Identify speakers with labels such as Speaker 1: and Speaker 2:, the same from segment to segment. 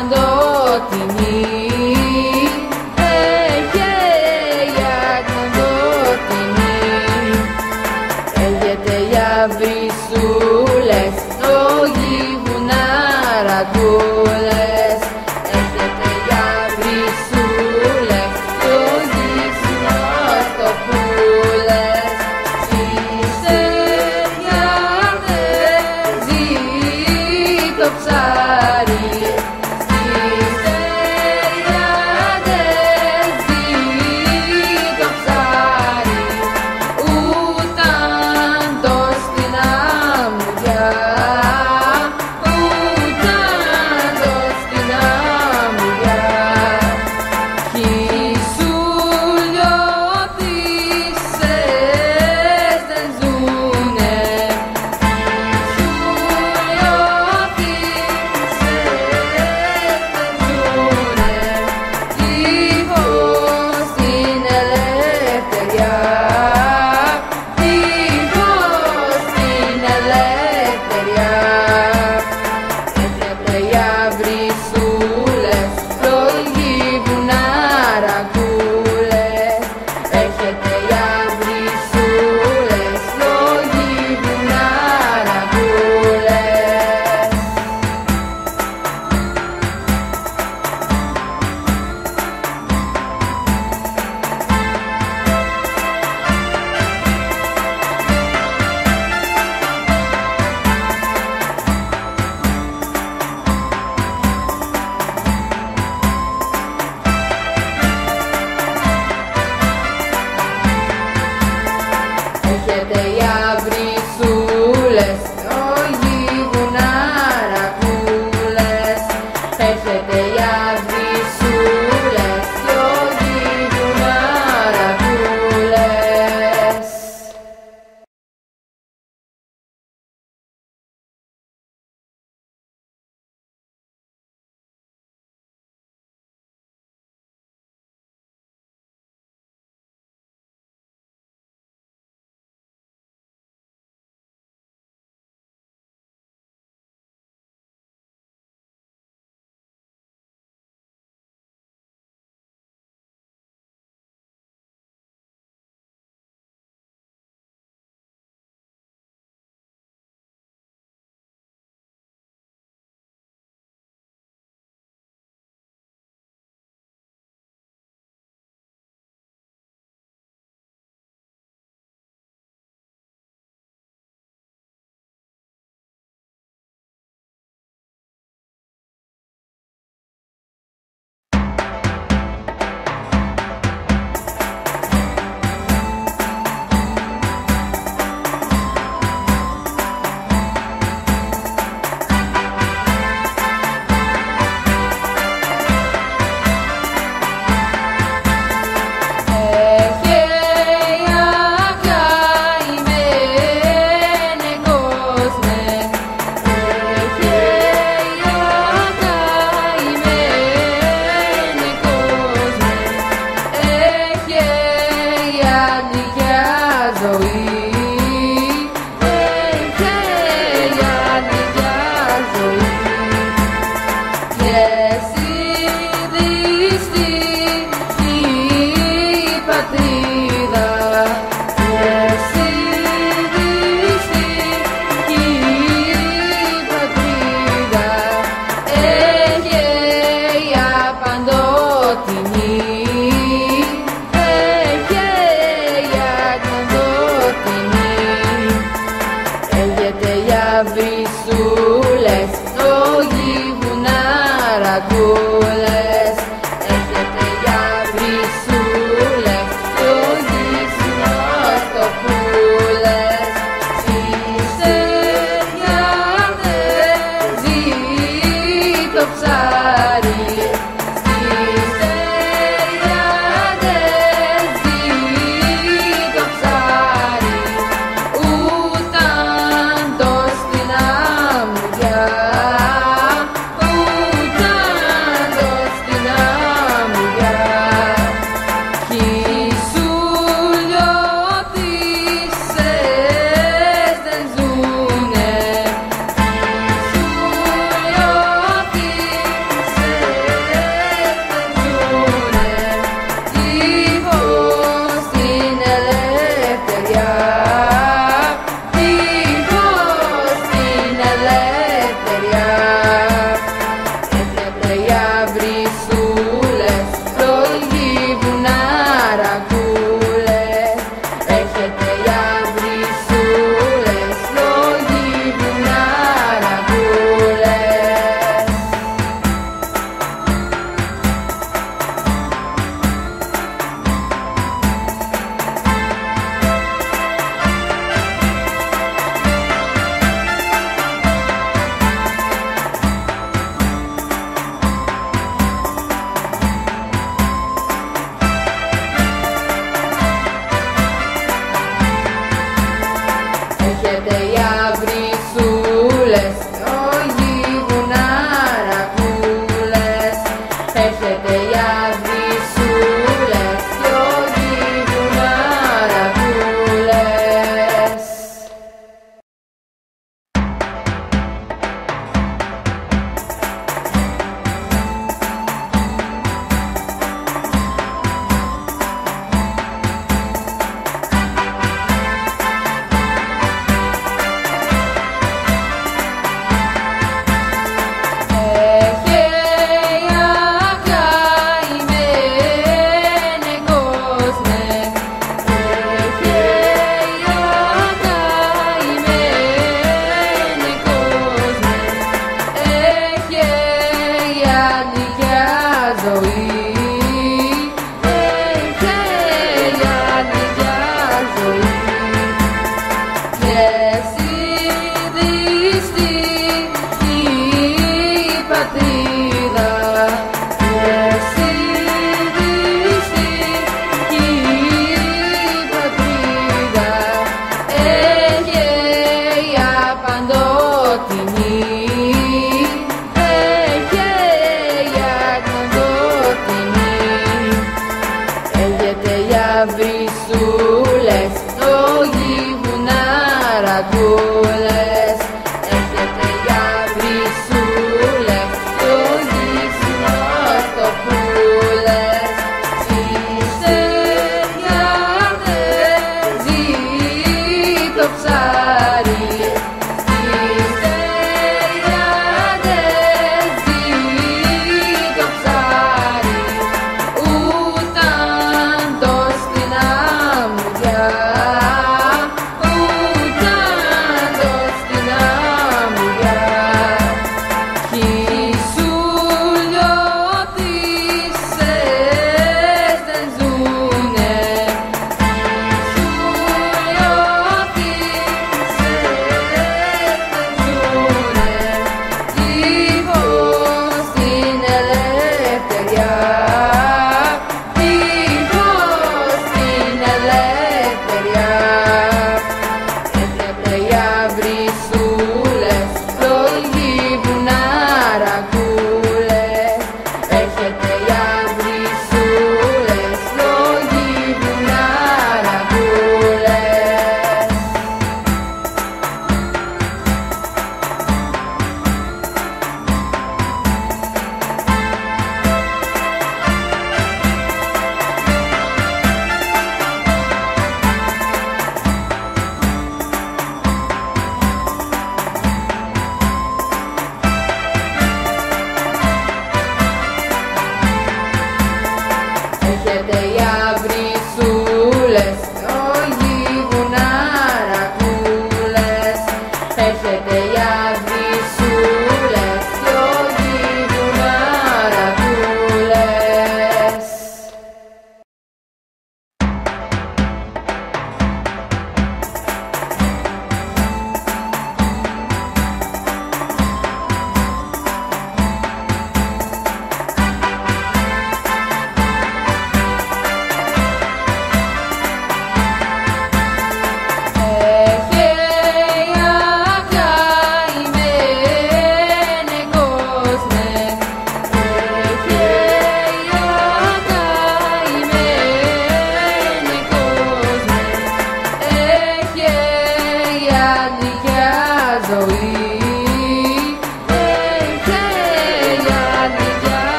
Speaker 1: παντότινη. Βρυσούλες, το γύβουν αρακούλες. Έχετε για βρυσούλες, το γύβουν αστοπούλες. Στις ταιριάδες ζει το ψάρι. Στις ταιριάδες ζει το ψάρι. Έχετε για βρυσούλες, το γύβουν αρακούλες. Έχετε για βρυσούλες, το γύβουν αρακούλες. Βρυσούλες, το γύβουν αρακούλες. Έχετε για βρυσούλες, το γύβουν αστοπούλες. Στις ταιριάδες ζει το ψάρι. Στις ταιριάδες ζει το ψάρι. Ούταν το στην αμμουδιά, ούταν το στην αμμουδιά. Κι σου λιώτισες δεν ζουνε, σου λιώτισες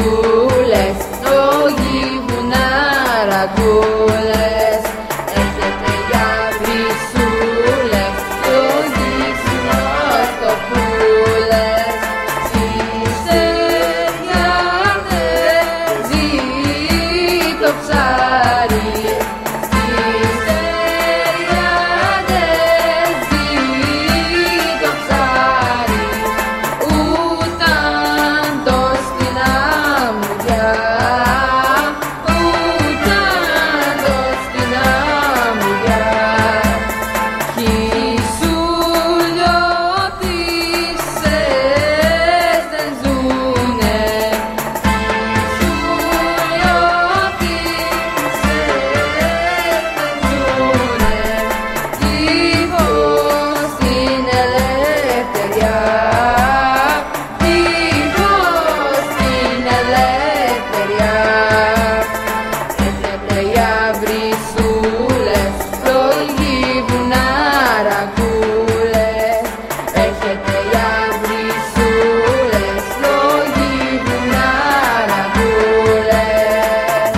Speaker 1: βρυσούλες, στο γύβουν αρακούλες. Έχετε για βρυσούλες, στο γύβουν ορτοπούλες. Στις ταιριάδες ζει το ψάρι, στις ταιριάδες ζει το ψάρι. Ούταν το στην αμμουδιά, ούταν το στην αμμουδιά. Κι σου λιώτισες δεν ζουνε, σου λιώτισες δεν ζουνε. Τύχος στην ελευθεριά, τύχος στην ελευθεριά. Έχετε για βρυσούλες, στο γύβουν αρακούλες. Έχετε για βρυσούλες, στο γύβουν αρακούλες.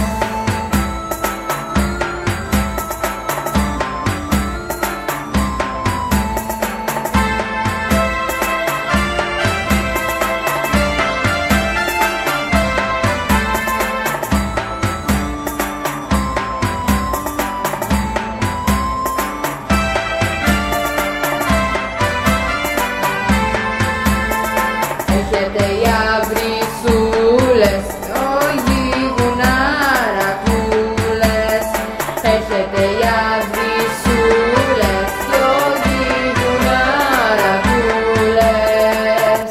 Speaker 1: Έχετε για βρυσούλες, στο γύβουν αρακούλες. Έχετε για βρυσούλες, στο γύβουν αρακούλες.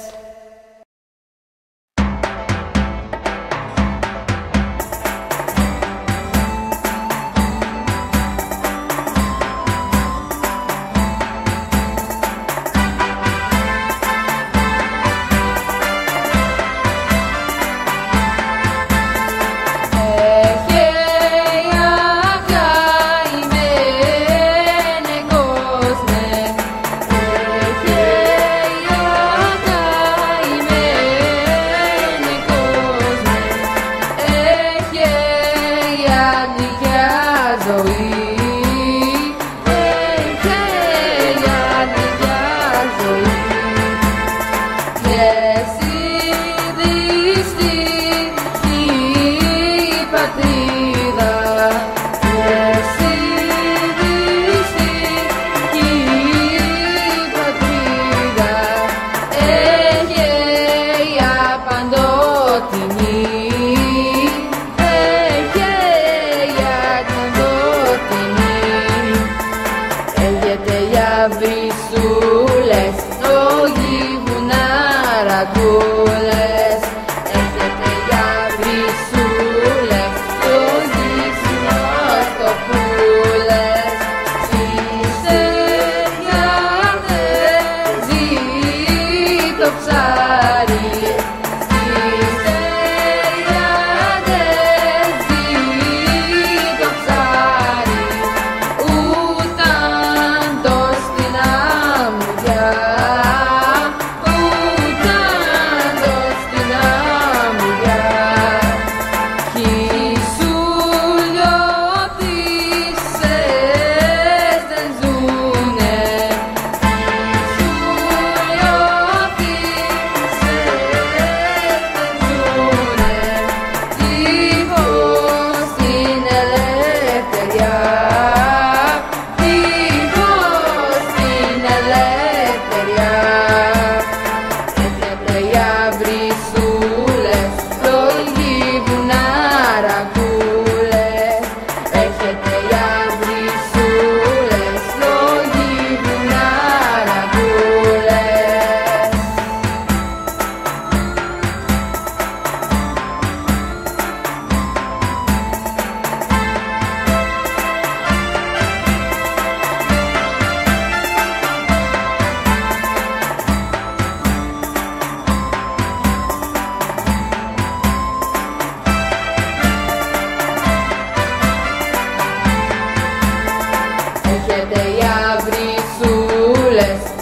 Speaker 1: Βρυσούλες, στο γύβουν αρακούλες. Έχετε για βρυσούλες, στο γύβουν ορτοπούλες. Στις ταιριάδες ζει το ψάρι, στις ταιριάδες ζει το ψάρι. Ούταν το στην αμμουδιά, ούταν το στην αμμουδιά. Κι σου λιώτισες δεν ζουνε, σου λιώτισες δεν ζουνε. Τύχος στην ελευθεριά, τύχος στην ελευθεριά. Έχετε για βρυσούλες, στο γύβουν αρακούλες. Έχετε για βρυσούλες, στο γύβουν αρακούλες. Έχετε για βρυσούλες,